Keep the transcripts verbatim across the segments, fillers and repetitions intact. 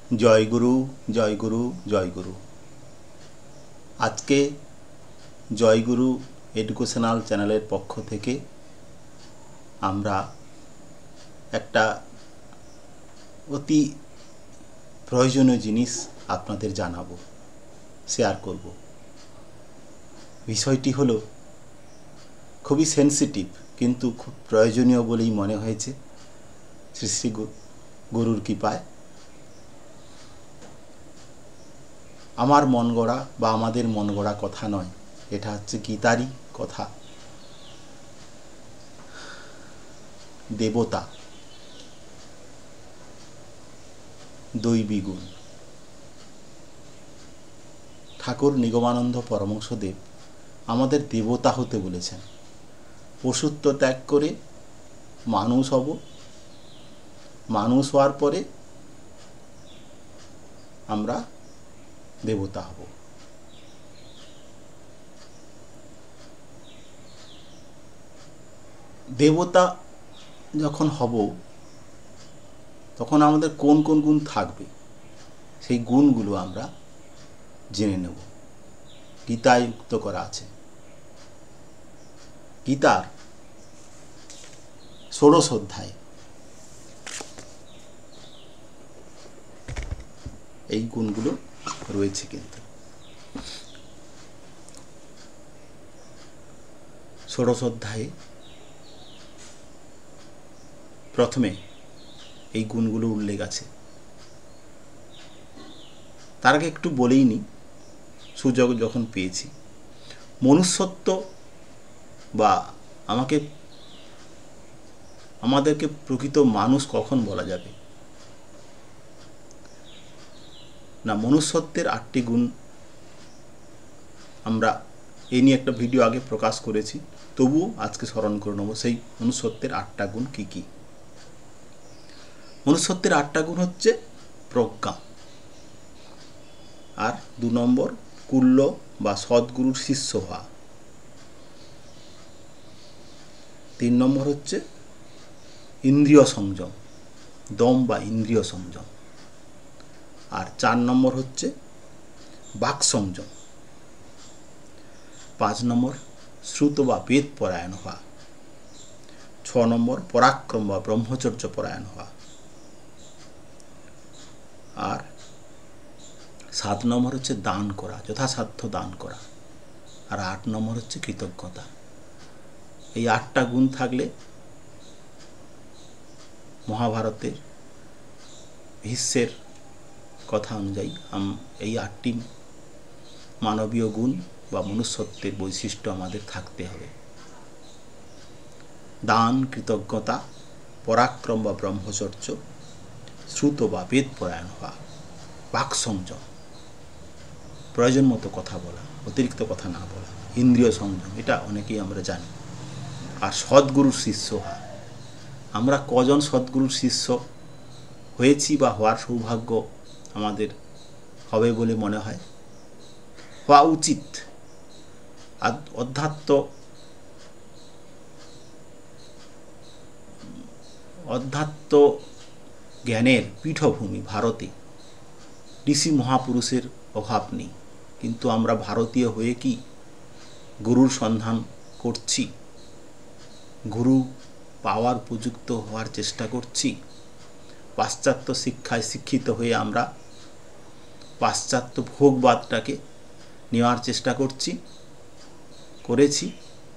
জয় গুরু জয় গুরু জয় গুরু। আজকে জয় গুরু এডুকেশনাল চ্যানেলের পক্ষ থেকে আমরা একটা অতি প্রয়োজনীয় জিনিস আপনাদের জানাবো, শেয়ার করব। বিষয়টি হলো খুবই সেন্সিটিভ, কিন্তু খুব প্রয়োজনীয় বলেই মনে হয়েছে শ্রী শ্রী গুরুর কৃপায়। আমার মন গড়া বা আমাদের মন গড়া কথা নয়, এটা হচ্ছে গীতারই কথা। দেবতা, দৈবী গুণ। ঠাকুর নিগমানন্দ পরমহংসদেব আমাদের দেবতা হতে বলেছেন। পশুত্ব ত্যাগ করে মানুষ হব, মানুষ হওয়ার পরে আমরা দেবতা হব। দেবতা যখন হব তখন আমাদের কোন কোন গুণ থাকবে, সেই গুণগুলো আমরা জেনে নেব। গীতায় উক্ত করা আছে। গীতার ষোড়শ অধ্যায় এই গুণগুলো রয়েছে। কিন্তু ষোড়শ অধ্যায়ে প্রথমে এই গুণগুলো উল্লেখ আছে। তার আগে একটু বলেই নি, সুযোগ যখন পেয়েছি, মনুষ্যত্ব বা আমাকে আমাদেরকে প্রকৃত মানুষ কখন বলা যাবে না। মনুষ্যত্বের আটটি গুণ আমরা এই নিয়ে একটা ভিডিও আগে প্রকাশ করেছি, তবুও আজকে স্মরণ করে নেব সেই মনুষ্যত্বের আটটা গুণ কি কি। মনুষ্যত্বের আটটা গুণ হচ্ছে প্রজ্ঞা, আর দু নম্বর কুল্য বা সদ্গুরুর শিষ্য হওয়া, তিন নম্বর হচ্ছে ইন্দ্রিয় সংযম, দম বা ইন্দ্রিয় সংযম, আর চার নম্বর হচ্ছে বাক সংযম, পাঁচ নম্বর শ্রুত বা বেদ পরায়ণ হওয়া, ছ নম্বর পরাক্রম বা ব্রহ্মচর্য পরায়ণ হওয়া, আর সাত নম্বর হচ্ছে দান করা, যথাসাধ্য দান করা, আর আট নম্বর হচ্ছে কৃতজ্ঞতা। এই আটটা গুণ থাকলে মহাভারতের ভীষ্মের কথা অনুযায়ী এই আটটি মানবীয় গুণ বা মনুষ্যত্বের বৈশিষ্ট্য আমাদের থাকতে হবে। দান, কৃতজ্ঞতা, পরাক্রম বা ব্রহ্মচর্য, শ্রুত বা বেদ পরায়ণ হওয়া, বাক সংযম, প্রয়োজন মতো কথা বলা, অতিরিক্ত কথা না বলা, ইন্দ্রিয় সংযম, এটা অনেকেই আমরা জানি, আর সদ্গুরুর শিষ্য হওয়া। আমরা কজন সদ্গুরুর শিষ্য হয়েছি বা হওয়ার সৌভাগ্য আমাদের হবে বলে মনে হয়, হওয়া উচিত। অধ্যাত্ম অধ্যাত্ম জ্ঞানের পীঠভূমি ভারতে, ঋষি মহাপুরুষের অভাব নেই, কিন্তু আমরা ভারতীয় হয়ে কি গুরুর সন্ধান করছি? গুরু পাওয়ার উপযুক্ত হওয়ার চেষ্টা করছি? পাশ্চাত্য শিক্ষায় শিক্ষিত হয়ে আমরা পাশ্চাত্য ভোগবাদটাকে নেওয়ার চেষ্টা করছি, করেছি।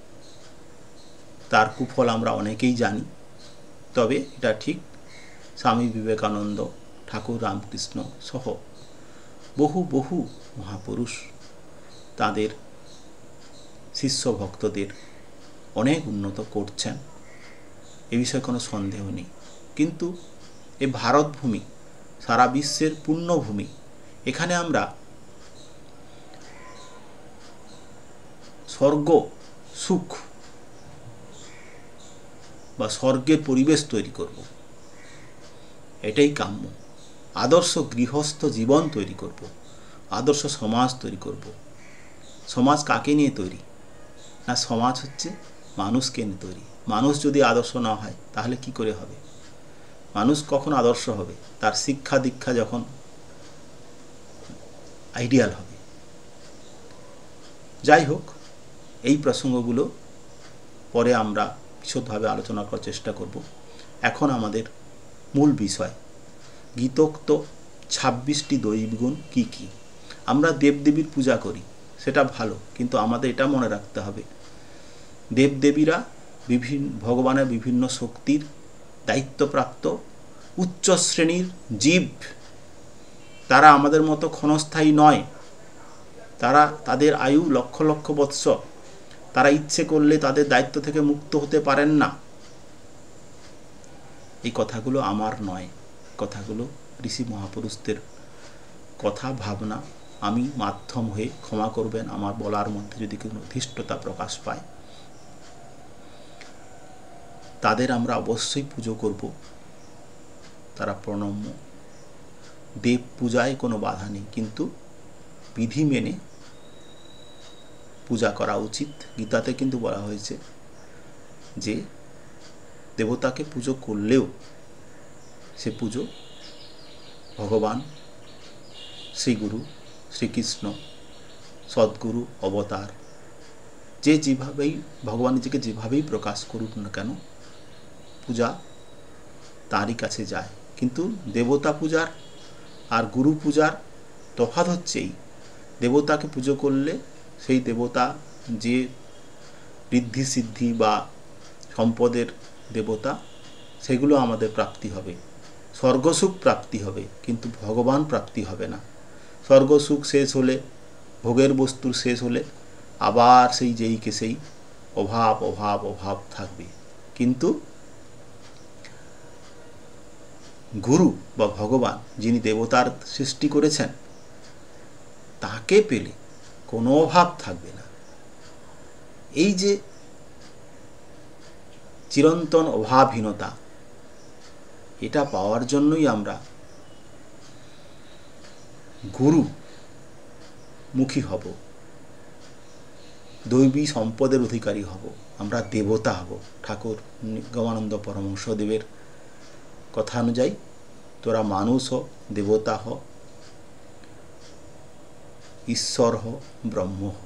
তার কুফল আমরা অনেকেই জানি। তবে এটা ঠিক, স্বামী বিবেকানন্দ, ঠাকুর রামকৃষ্ণ সহ বহু বহু মহাপুরুষ তাদের শিষ্য ভক্তদের অনেক উন্নত করছেন, এ বিষয়ে কোনো সন্দেহ নেই। কিন্তু এ ভারত ভূমি সারা বিশ্বের পুণ্যভূমি, এখানে আমরা স্বর্গ সুখ বা স্বর্গের পরিবেশ তৈরি করব, এটাই কাম্য। আদর্শ গৃহস্থ জীবন তৈরি করব, আদর্শ সমাজ তৈরি করব। সমাজ কাকে নিয়ে তৈরি না? সমাজ হচ্ছে মানুষকে নিয়ে তৈরি। মানুষ যদি আদর্শ না হয় তাহলে কি করে হবে? মানুষ কখন আদর্শ হবে? তার শিক্ষা দীক্ষা যখন আইডিয়াল হবে। যাই হোক, এই প্রসঙ্গগুলো পরে আমরা বিশদভাবে আলোচনা করার চেষ্টা করব। এখন আমাদের মূল বিষয়, গীতোক্ত ছাব্বিশটি দৈবগুণ কি কি। আমরা দেবদেবীর পূজা করি, সেটা ভালো, কিন্তু আমাদের এটা মনে রাখতে হবে দেবদেবীরা বিভিন্ন ভগবানের বিভিন্ন শক্তির দায়িত্বপ্রাপ্ত উচ্চ শ্রেণীর জীব। তারা আমাদের মতো ক্ষণস্থায়ী নয়। তারা তাদের আয়ু লক্ষ লক্ষ বৎসর। তারা ইচ্ছে করলে তাদের দায়িত্ব থেকে মুক্ত হতে পারেন না। এই কথাগুলো আমার নয়, কথাগুলো ঋষি মহাপুরুষদের কথা, ভাবনা। আমি মাধ্যম হয়ে, ক্ষমা করবেন আমার বলার মধ্যে যদি কোনো ধৃষ্টতা প্রকাশ পায়। তাদের আমরা অবশ্যই পুজো করব, তারা প্রণম্য। দেব পূজায় কোনো বাধা নেই, কিন্তু বিধি মেনে পূজা করা উচিত। গীতাতে কিন্তু বলা হয়েছে যে দেবতাকে পুজো করলেও সে পুজো ভগবান শ্রীগুরু শ্রীকৃষ্ণ সদ্গুরু অবতার যে যেভাবেই ভগবান নিজেকে যেভাবেই প্রকাশ করুক না কেন, পূজা তারই কাছে যায়। কিন্তু দেবতা পূজার আর গুরু পূজার তফাৎ হচ্ছে এই, দেবতাকে পুজো করলে সেই দেবতা যে ঋদ্ধি সিদ্ধি বা সম্পদের দেবতা, সেগুলো আমাদের প্রাপ্তি হবে, স্বর্গসুখ প্রাপ্তি হবে, কিন্তু ভগবান প্রাপ্তি হবে না। স্বর্গসুখ শেষ হলে, ভোগের বস্তুর শেষ হলে আবার সেই যেইকে সেই অভাব অভাব অভাব থাকবে। কিন্তু গুরু বা ভগবান যিনি দেবতার সৃষ্টি করেছেন, তাকে পেলে কোনো অভাব থাকবে না। এই যে চিরন্তন অভাবহীনতা, এটা পাওয়ার জন্যই আমরা গুরু মুখী হব, দৈবী সম্পদের অধিকারী হব, আমরা দেবতা হব। ঠাকুর নিগমানন্দ পরমহংসদেবের কথা অনুযায়ী, তোরা মানুষ হ, দেবতা হ, ঈশ্বর হ, ব্রহ্ম হ।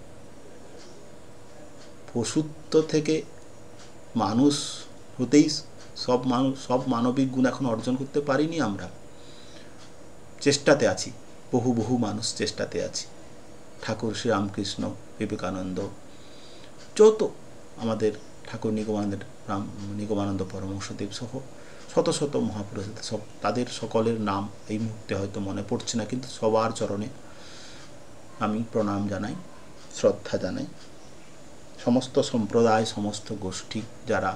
পশুত্ব থেকে মানুষ হতেই সব মানুষ সব মানবিক গুণ এখন অর্জন করতে পারিনি। আমরা চেষ্টাতে আছি, বহু বহু মানুষ চেষ্টাতে আছি। ঠাকুর শ্রীরামকৃষ্ণ, বিবেকানন্দ, যত আমাদের ঠাকুর নিগমানন্দ রাম নিগমানন্দ পরমহংসদেব সহ শত শত মহাপুরুষ, সব তাদের সকলের নাম এই মুহূর্তে হয়তো মনে পড়ছে না, কিন্তু সবার চরণে আমি প্রণাম জানাই, শ্রদ্ধা জানাই। সমস্ত সম্প্রদায়, সমস্ত গোষ্ঠী যারা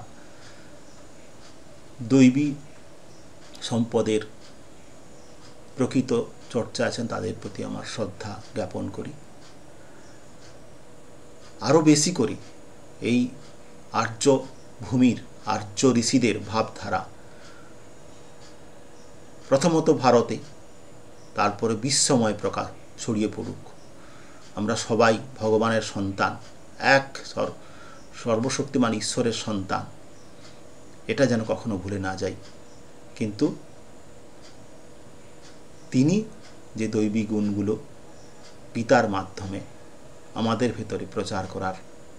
দৈবী সম্পদের প্রকৃত চর্চা আছেন, তাদের প্রতি আমার শ্রদ্ধা জ্ঞাপন করি। আরও বেশি করি এই আর্য ভূমির আর্য ঋষিদের ভাবধারা প্রথমত ভারতে, তারপরে বিশ্বময় প্রকার ছড়িয়ে পড়ুক। আমরা সবাই ভগবানের সন্তান, এক সর্বশক্তিমান ঈশ্বরের সন্তান, এটা যেন কখনো ভুলে না যাই। কিন্তু তিনি যে দৈবী গুণগুলো গীতার মাধ্যমে আমাদের ভেতরে প্রচার করার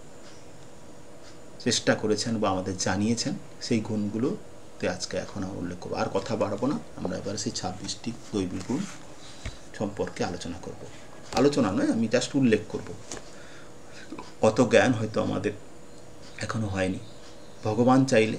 চেষ্টা করেছেন বা আমাদের জানিয়েছেন, সেই গুণগুলোতে আজকে এখন উল্লেখ করবো। আর কথা বাড়াবো না, আমরা এবার সেই ছাব্বিশটি দৈবী গুণ সম্পর্কে আলোচনা করব। আলোচনা নয়, আমি জাস্ট উল্লেখ করব। অত জ্ঞান হয়তো আমাদের এখনো হয়নি। ভগবান চাইলে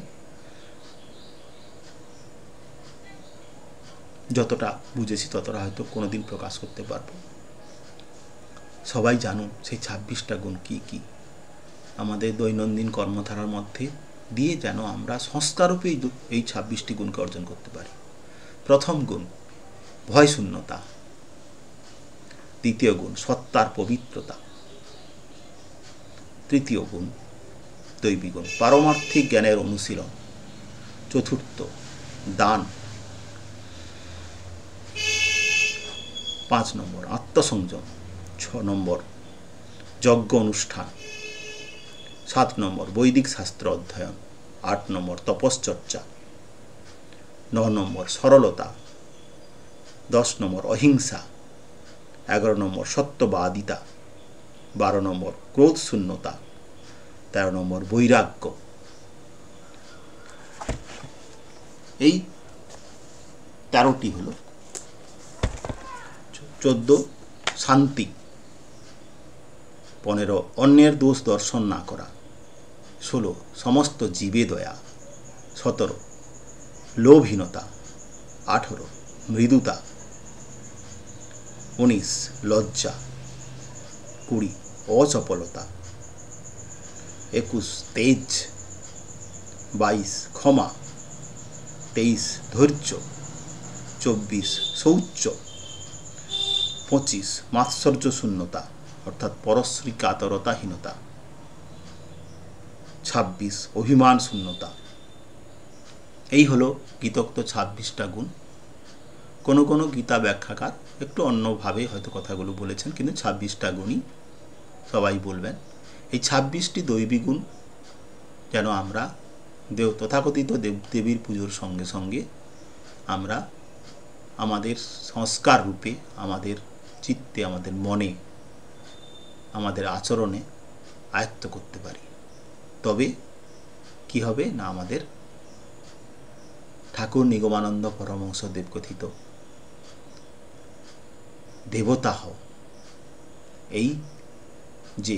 যতটা বুঝেছি ততটা হয়তো কোনোদিন প্রকাশ করতে পারবো। সবাই জানুন সেই ছাব্বিশটা গুণ কি কি, আমাদের দৈনন্দিন কর্মধারার মধ্যে দিয়ে যেন আমরা সংস্কারূপে এই ছাব্বিশটি গুণকে অর্জন করতে পারি। প্রথম গুণ ভয় শূন্যতা, দ্বিতীয় গুণ সত্তার পবিত্রতা, তৃতীয় গুণ দৈবী গুণ পারমার্থিক জ্ঞানের অনুশীলন, চতুর্থ দান, পাঁচ নম্বর আত্মসংযম, ছ নম্বর যজ্ঞ অনুষ্ঠান, সাত নম্বর বৈদিক শাস্ত্র অধ্যয়ন, আট নম্বর তপশ্চর্চা, ন নম্বর সরলতা, দশ নম্বর অহিংসা, এগারো নম্বর সত্যবাদিতা, বারো নম্বর ক্রোধ শূন্যতা, তেরো নম্বর বৈরাগ্য। এই তেরোটি হল। চোদ্দ শান্তি, পনেরো অন্যের দোষ দর্শন না করা, ষোলো সমস্ত জীবে দয়া, সতেরো লোভহীনতা, আঠেরো মৃদুতা, উনিশ লজ্জা, কুড়ি অচপলতা, একুশ তেজ, বাইশ ক্ষমা, তেইশ ধৈর্য, চব্বিশ শৌচ, পঁচিশ মাৎসর্য শূন্যতা অর্থাৎ পরশ্রী কাতরতাহীনতা, ছাব্বিশ অভিমান শূন্যতা। এই হলো গীতোক্ত ছাব্বিশটা গুণ। কোনো কোনো গীতা ব্যাখ্যাকার একটু অন্যভাবে হয়তো কথাগুলো বলেছেন, কিন্তু ছাব্বিশটা গুণই সবাই বলবেন। এই ছাব্বিশটি দৈবী গুণ যেন আমরা দেব তথাকথিত দেব দেবীর পুজোর সঙ্গে সঙ্গে আমরা আমাদের সংস্কার রূপে আমাদের চিত্তে, আমাদের মনে, আমাদের আচরণে আয়ত্ত করতে পারি। তবে কি হবে না, আমাদের ঠাকুর নিগমানন্দ পরমহংস দেবকথিত দেবতা হও, এই যে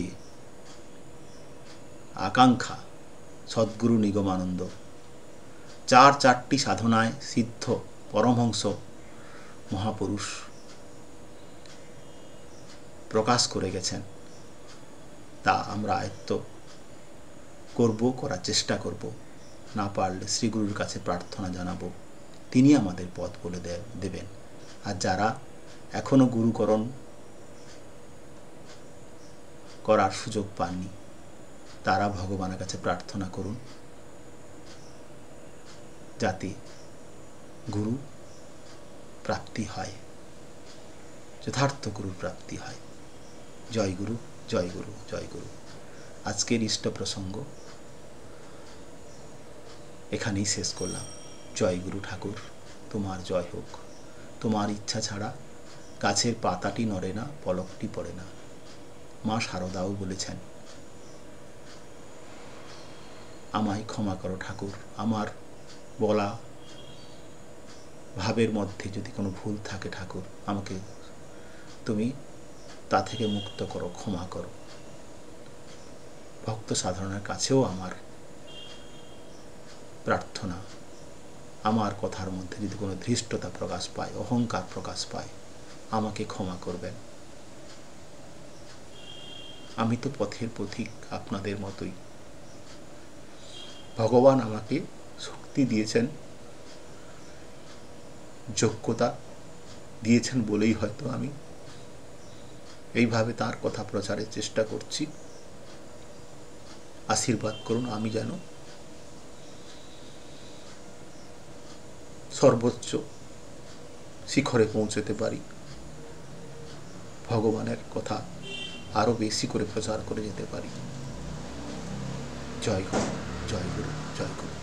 আকাঙ্ক্ষা সদ্গুরু নিগমানন্দ চার চারটি সাধনায় সিদ্ধ পরমহংস মহাপুরুষ প্রকাশ করে গেছেন, তা আমরা আয়ত্ত করব, করার চেষ্টা করব। না পারলে শ্রীগুরুর কাছে প্রার্থনা জানাবো, তিনি আমাদের পথ বলে দেবেন। আর যারা এখনো গুরুকরণ করার সুযোগ পাননি, তারা ভগবানের কাছে প্রার্থনা করুন যাতে গুরু প্রাপ্তি হয়, যথার্থ গুরুর প্রাপ্তি হয়। জয় গুরু, জয় গুরু, জয় গুরু। আজকের ইষ্ট প্রসঙ্গ এখানেই শেষ করলাম। জয় গুরু ঠাকুর, তোমার জয় হোক। তোমার ইচ্ছা ছাড়া গাছের পাতাটি নড়ে না, পলকটি পড়ে না। মা শারদাও বলেছেন, আমায় ক্ষমা করো ঠাকুর, আমার বলা ভাবের মধ্যে যদি কোনো ভুল থাকে ঠাকুর, আমাকে তুমি তা থেকে মুক্ত করো, ক্ষমা করো। ভক্ত সাধারণের কাছেও আমার প্রার্থনা, আমার কথার মধ্যে যদি কোনো ধৃষ্টতা প্রকাশ পায়, অহংকার প্রকাশ পায়, আমাকে ক্ষমা করবেন। আমি তো পথের পথিক, আপনাদের মতোই। ভগবান আমাকে শক্তি দিয়েছেন, যোগ্যতা দিয়েছেন বলেই হয়তো আমি এইভাবে তার কথা প্রচারের চেষ্টা করছি। আশীর্বাদ করুন আমি যেন সর্বোচ্চ শিখরে পৌঁছতে পারি, ভগবানের কথা আরো বেশি করে প্রচার করে যেতে পারি। জয় গুরু, জয় গুরু, জয় গুরু।